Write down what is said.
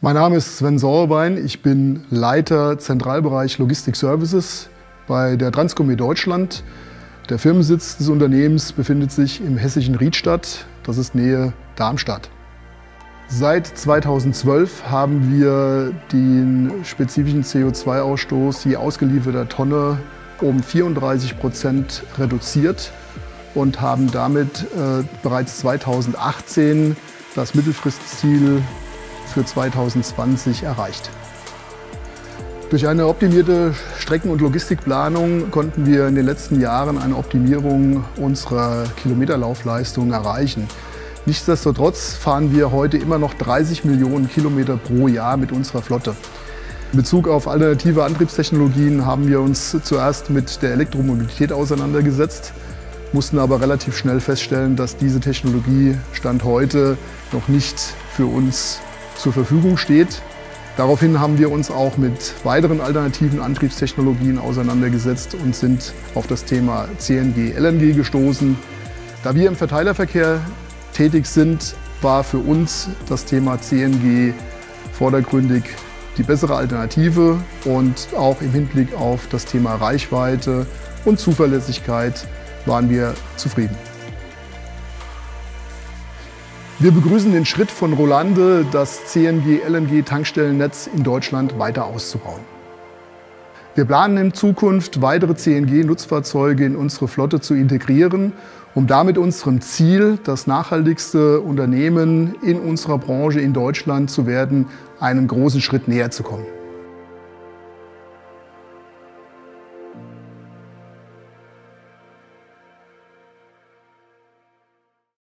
Mein Name ist Sven Sauerbein. Ich bin Leiter Zentralbereich Logistic Services bei der Transcomer Deutschland. Der Firmensitz des Unternehmens befindet sich im hessischen Riedstadt, das ist Nähe Darmstadt. Seit 2012 haben wir den spezifischen CO2-Ausstoß je ausgelieferter Tonne um 34% reduziert und haben damit bereits 2018 das Mittelfristziel für 2020 erreicht. Durch eine optimierte Strecken- und Logistikplanung konnten wir in den letzten Jahren eine Optimierung unserer Kilometerlaufleistung erreichen. Nichtsdestotrotz fahren wir heute immer noch 30 Millionen Kilometer pro Jahr mit unserer Flotte. In Bezug auf alternative Antriebstechnologien haben wir uns zuerst mit der Elektromobilität auseinandergesetzt, mussten aber relativ schnell feststellen, dass diese Technologie Stand heute noch nicht für uns zur Verfügung steht. Daraufhin haben wir uns auch mit weiteren alternativen Antriebstechnologien auseinandergesetzt und sind auf das Thema CNG, LNG gestoßen. Da wir im Verteilerverkehr tätig sind, war für uns das Thema CNG vordergründig die bessere Alternative und auch im Hinblick auf das Thema Reichweite und Zuverlässigkeit waren wir zufrieden. Wir begrüßen den Schritt von Rolande, das CNG-LNG-Tankstellennetz in Deutschland weiter auszubauen. Wir planen in Zukunft, weitere CNG-Nutzfahrzeuge in unsere Flotte zu integrieren, um damit unserem Ziel, das nachhaltigste Unternehmen in unserer Branche in Deutschland zu werden, einen großen Schritt näher zu kommen.